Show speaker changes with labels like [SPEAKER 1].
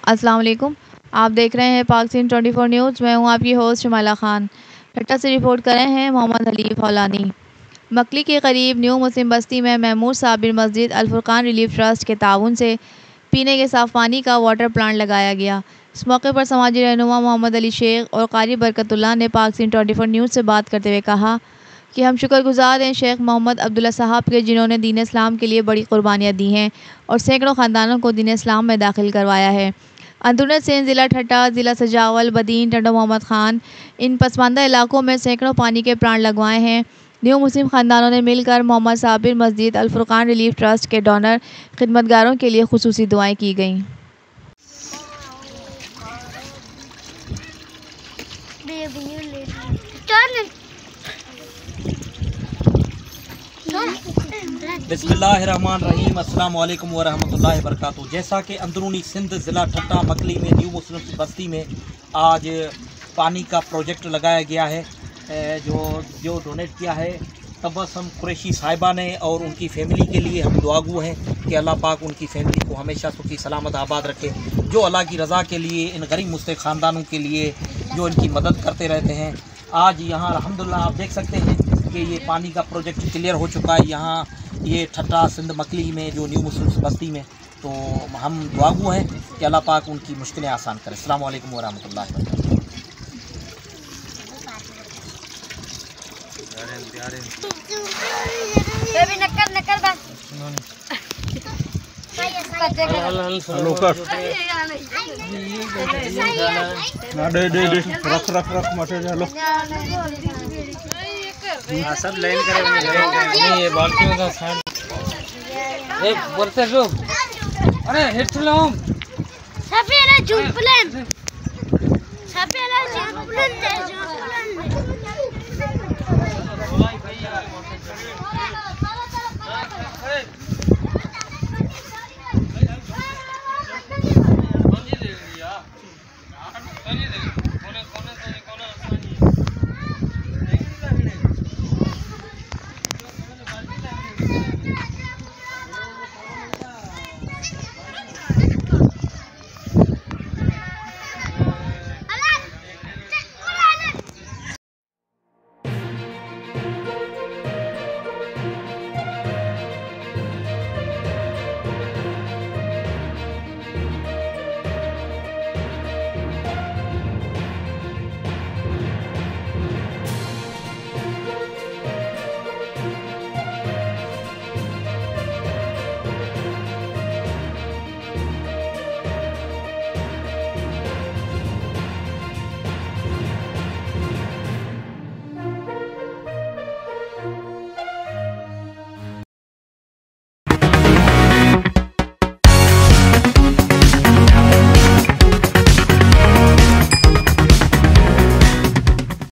[SPEAKER 1] अस्सलाम वालेकुम। आप देख रहे हैं पाक सीन 24 न्यूज़। मैं हूं आपकी होस्ट शमाला खान। ठट्टा से रिपोर्ट कर रहे हैं मोहम्मद हलीफ हौलानी। मकली के करीब न्यू मुस्लिम बस्ती में महमूद साबिर मस्जिद अल फुरकान रिलीफ ट्रस्ट के ताउन से पीने के साफ़ पानी का वाटर प्लांट लगाया गया। इस मौके पर समाजी रहनुमा मोहम्मद अली शेख और कारी बरकतुल्लाह ने पाक सीन 24 न्यूज़ से बात करते हुए कहा कि हम शुक्रगुजार हैं शेख मोहम्मद अब्दुल्ला साहब के, जिन्होंने दीन इस्लाम के लिए बड़ी कुर्बानियाँ दी हैं और सैकड़ों ख़ानदानों को दीन इस्लाम में दाखिल करवाया है। अंदरून सिंध, ज़िला ठट्टा, ज़िला सजावल, बदीन, टंडो मोहम्मद ख़ान, इन पसमानदा इलाकों में सैकड़ों पानी के प्लांट लगवाए हैं। न्यू मुस्लिम ख़ानदानों ने मिलकर मोहम्मद साबिर मस्जिद अल फुरकान रिलीफ ट्रस्ट के डोनर खिदमतगारों के लिए खुसूसी दुआएँ की गईं।
[SPEAKER 2] बिस्मिल्लाहिर्रहमानिर्रहीम। अस्सलाम वालेकुम व रहमतुल्लाहि व बरकातुहू। जैसा कि अंदरूनी सिंध ज़िला ठट्टा मकली में न्यू मुस्लिम बस्ती में आज पानी का प्रोजेक्ट लगाया गया है, जो डोनेट किया है तबस्सुम कुरैशी साहिबा ने, और उनकी फ़ैमिली के लिए हम दुआगू हैं कि अल्लाह पाक उनकी फ़ैमिली को हमेशा सुखी सलामत आबाद रखे। जो अल्लाह की रज़ा के लिए इन गरीब मुस्तहिक़ ख़ानदानों के लिए जो इनकी मदद करते रहते हैं। आज यहाँ अल्हम्दुलिल्लाह आप देख सकते हैं कि ये पानी का प्रोजेक्ट क्लियर हो चुका है यहाँ ये ठट्टा सिंध मकली में जो न्यू मुस्लिम बस्ती में। तो हम दुआगू हैं कि अल्लाह पाक उनकी मुश्किलें आसान करे। अस्सलाम वालेकुम व रहमतुल्लाहि व बरकातुहू।
[SPEAKER 3] सब लाइन करेंगे ये बाल्टी में साइड एक बोलते लो अरे हेड लो हम
[SPEAKER 4] सफेला जून प्लान सफेला जून प्लान